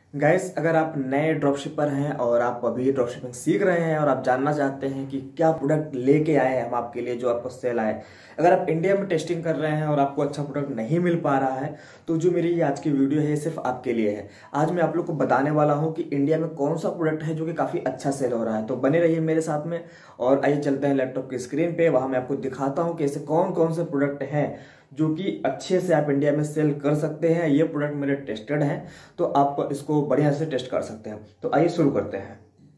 Guys, अगर आप नए ड्रॉपशिपर हैं और आप अभी ड्रॉपशिपिंग सीख रहे हैं और आप जानना चाहते हैं कि क्या प्रोडक्ट लेके आए हैं हम आपके लिए जो आपको सेल आए। अगर आप इंडिया में टेस्टिंग कर रहे हैं और आपको अच्छा प्रोडक्ट नहीं मिल पा रहा है तो जो मेरी ये आज की वीडियो है ये सिर्फ आपके लिए है। आज मैं आप लोग को बताने वाला हूँ कि इंडिया में कौन सा प्रोडक्ट है जो कि काफ़ी अच्छा सेल हो रहा है। तो बने रहिए मेरे साथ में और आइए चलते हैं लैपटॉप की स्क्रीन पे। वहाँ मैं आपको दिखाता हूँ कि ऐसे कौन कौन से प्रोडक्ट हैं जो कि अच्छे से आप इंडिया में सेल कर सकते हैं। ये प्रोडक्ट मेरे टेस्टेड हैं तो आप इसको बढ़िया से टेस्ट कर सकते हैं। तो आइए शुरू करते हैं।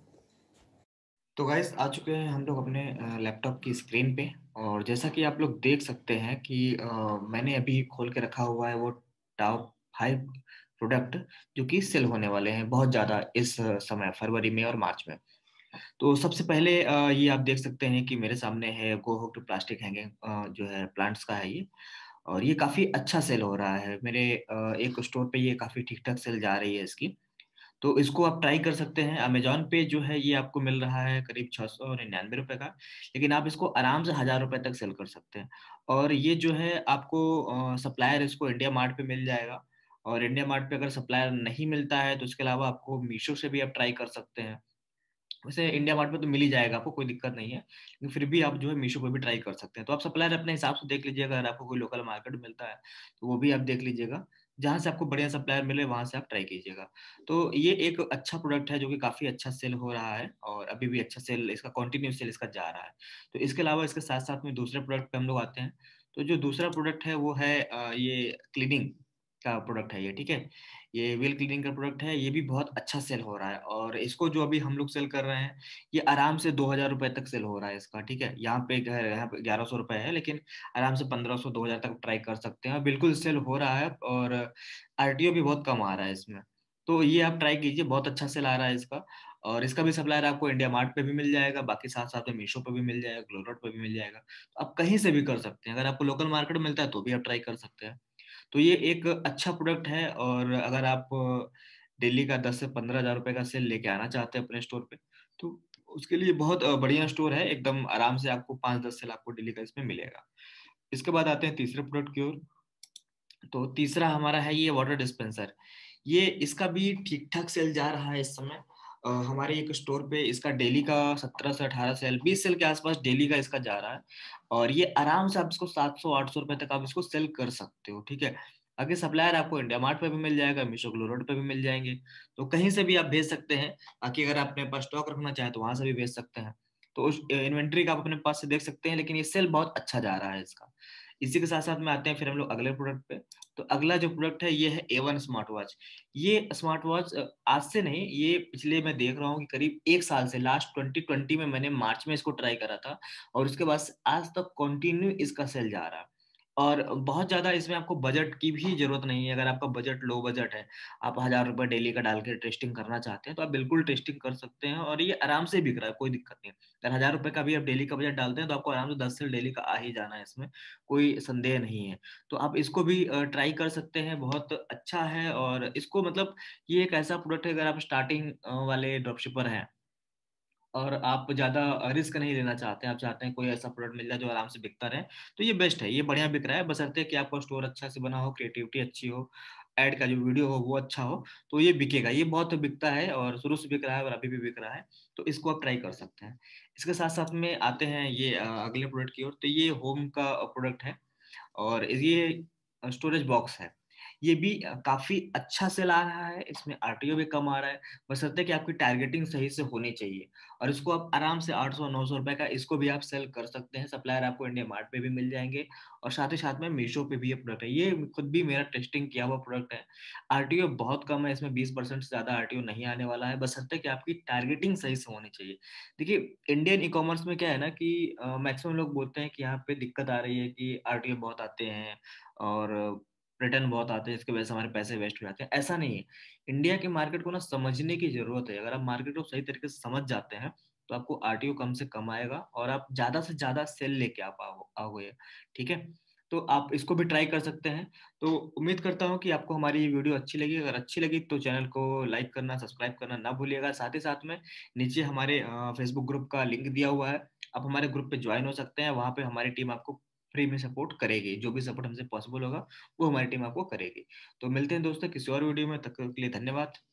तो गाइस, आ चुके हैं हम लोग अपने लैपटॉप की स्क्रीन पे। और जैसा कि आप लोग देख सकते हैं कि मैंने अभी खोल के रखा हुआ है वो टॉप 5 प्रोडक्ट जो कि सेल होने वाले हैं बहुत ज़्यादा इस समय फरवरी में और मार्च में। तो सबसे पहले ये आप देख सकते हैं कि मेरे सामने है गो होप टू प्लास्टिक हैंगिंग, जो है प्लांट्स का है ये। और ये काफ़ी अच्छा सेल हो रहा है मेरे एक स्टोर पे। ये काफ़ी ठीक ठाक सेल जा रही है इसकी। तो इसको आप ट्राई कर सकते हैं। अमेजोन पे जो है ये आपको मिल रहा है करीब 699 रुपये का। लेकिन आप इसको आराम से 1000 रुपये तक सेल कर सकते हैं। और ये जो है आपको सप्लायर इसको इंडिया मार्ट पे मिल जाएगा। और इंडिया मार्ट पे अगर सप्लायर नहीं मिलता है तो इसके अलावा आपको मीशो से भी आप ट्राई कर सकते हैं। वैसे इंडिया मार्ट में तो मिल ही जाएगा, आपको कोई दिक्कत नहीं है, लेकिन फिर भी आप जो है मीशो पे भी ट्राई कर सकते हैं। तो आप सप्लायर अपने हिसाब से देख लीजिएगा। अगर आपको कोई लोकल मार्केट मिलता है तो वो भी आप देख लीजिएगा। जहाँ से आपको बढ़िया सप्लायर मिले वहां से आप ट्राई कीजिएगा। तो ये एक अच्छा प्रोडक्ट है जो कि काफी अच्छा सेल हो रहा है और अभी भी अच्छा सेल इसका कंटिन्यू सेल इसका जा रहा है। तो इसके अलावा इसके साथ साथ में दूसरे प्रोडक्ट पे हम लोग आते हैं। तो जो दूसरा प्रोडक्ट है वो है ये क्लीनिंग का प्रोडक्ट है ये, ठीक है। ये व्हील क्लीनिंग का प्रोडक्ट है। ये भी बहुत अच्छा सेल हो रहा है और इसको जो अभी हम लोग सेल कर रहे हैं ये आराम से 2000 रुपए तक सेल हो रहा है इसका, ठीक है। यहाँ पे 1100 रुपए है, लेकिन आराम से 1500 2000 तक ट्राई कर सकते हैं। बिल्कुल सेल हो रहा है और आरटीओ भी बहुत कम आ रहा है इसमें। तो ये आप ट्राई कीजिए, बहुत अच्छा सेल आ रहा है इसका। और इसका भी सप्लायर आपको इंडिया मार्ट पे भी मिल जाएगा, बाकी साथ साथ में मीशो पे भी मिल जाएगा, ग्लोरोट पे भी मिल जाएगा। तो आप कहीं से भी कर सकते हैं। अगर आपको लोकल मार्केट मिलता है तो भी आप ट्राई कर सकते हैं। तो ये एक अच्छा प्रोडक्ट है। और अगर आप डेली का 10 से 15 हजार रुपए का सेल लेके आना चाहते हैं अपने स्टोर पे तो उसके लिए बहुत बढ़िया स्टोर है। एकदम आराम से आपको 5-10 सेल आपको डेली का इसमें मिलेगा। इसके बाद आते हैं तीसरे प्रोडक्ट की ओर। तो तीसरा हमारा है ये वाटर डिस्पेंसर। ये इसका भी ठीक ठाक सेल जा रहा है इस समय। हमारे एक स्टोर पे इसका डेली का 17 से 18 सेल, 20 सेल के आसपास डेली का इसका जा रहा है। और ये आराम से आप इसको 700-800 रुपए तक आप इसको सेल कर सकते हो, ठीक है। आगे सप्लायर आपको इंडिया मार्ट पे भी मिल जाएगा, मीशो ग्लोरोड पे भी मिल जाएंगे। तो कहीं से भी आप भेज सकते हैं। बाकी अगर आप अपने पास स्टॉक रखना चाहें तो वहां से भी भेज सकते हैं। तो उस इन्वेंट्री का आप अपने पास से देख सकते हैं, लेकिन ये सेल बहुत अच्छा जा रहा है इसका। इसी के साथ साथ में आते हैं फिर हम लोग अगले प्रोडक्ट पे। तो अगला जो प्रोडक्ट है ये है A1 स्मार्ट वॉच। ये स्मार्ट वॉच आज से नहीं, ये पिछले मैं देख रहा हूँ कि करीब 1 साल से, लास्ट 2020 में मैंने मार्च में इसको ट्राई करा था। और उसके बाद आज तक कंटिन्यू इसका सेल जा रहा है। और बहुत ज्यादा इसमें आपको बजट की भी जरूरत नहीं है। अगर आपका बजट लो बजट है, आप 1000 रुपये डेली का डाल के टेस्टिंग करना चाहते हैं तो आप बिल्कुल टेस्टिंग कर सकते हैं। और ये आराम से बिक रहा है, कोई दिक्कत नहीं है। अगर 1000 रुपये का भी आप डेली का बजट डालते हैं तो आपको आराम से 10 सेल डेली का आ ही जाना है, इसमें कोई संदेह नहीं है। तो आप इसको भी ट्राई कर सकते हैं, बहुत अच्छा है। और इसको मतलब ये एक ऐसा प्रोडक्ट है, अगर आप स्टार्टिंग वाले ड्रॉपशिपर हैं और आप ज्यादा रिस्क नहीं लेना चाहते हैं, आप चाहते हैं कोई ऐसा प्रोडक्ट मिल जाए जो आराम से बिकता रहे, तो ये बेस्ट है। ये बढ़िया बिक रहा है, बशर्ते कि आपका स्टोर अच्छा से बना हो, क्रिएटिविटी अच्छी हो, एड का जो वीडियो हो वो अच्छा हो, तो ये बिकेगा। ये बहुत बिकता है और शुरू से बिक रहा है और अभी भी बिक रहा है। तो इसको आप ट्राई कर सकते हैं। इसके साथ साथ में आते हैं ये अगले प्रोडक्ट की ओर। तो ये होम का प्रोडक्ट है और ये स्टोरेज बॉक्स है। ये भी काफी अच्छा सेल आ रहा है, इसमें आरटीओ भी कम आ रहा है। बशर्ते कि आपकी टारगेटिंग सही से होनी चाहिए। और इसको आप आराम से 800-900 रुपए का इसको भी आप सेल कर सकते हैं। सप्लायर आपको इंडिया मार्ट पे भी मिल जाएंगे और साथ ही साथ में मीशो पे भी ये प्रोडक्ट है। ये खुद भी मेरा टेस्टिंग किया हुआ प्रोडक्ट है। आरटीओ बहुत कम है इसमें, 20% से ज्यादा आरटीओ नहीं आने वाला है, बशर्ते कि आपकी टारगेटिंग सही से होनी चाहिए। देखिए, इंडियन ई कॉमर्स में क्या है ना कि मैक्सिमम लोग बोलते हैं कि यहाँ पे दिक्कत आ रही है कि आरटीओ बहुत आते हैं और रिटर्न बहुत आते हैं, इसकी वजह से हमारे पैसे वेस्ट हो जाते हैं। ऐसा नहीं है। इंडिया के मार्केट को ना समझने की जरूरत है। अगर आप मार्केट को सही तरीके से समझ जाते हैं तो आपको आरटीओ कम से कम आएगा और आप ज्यादा से ज्यादा सेल लेके आप आओगे, ठीक है। तो आप इसको भी ट्राई कर सकते हैं। तो उम्मीद करता हूँ कि आपको हमारी ये वीडियो अच्छी लगी। अगर अच्छी लगी तो चैनल को लाइक करना, सब्सक्राइब करना ना भूलिएगा। साथ ही साथ में नीचे हमारे फेसबुक ग्रुप का लिंक दिया हुआ है, आप हमारे ग्रुप पे ज्वाइन हो सकते हैं। वहाँ पे हमारी टीम आपको फ्री में सपोर्ट करेगी, जो भी सपोर्ट हमसे पॉसिबल होगा वो हमारी टीम आपको करेगी। तो मिलते हैं दोस्तों किसी और वीडियो में, तब तक के लिए धन्यवाद।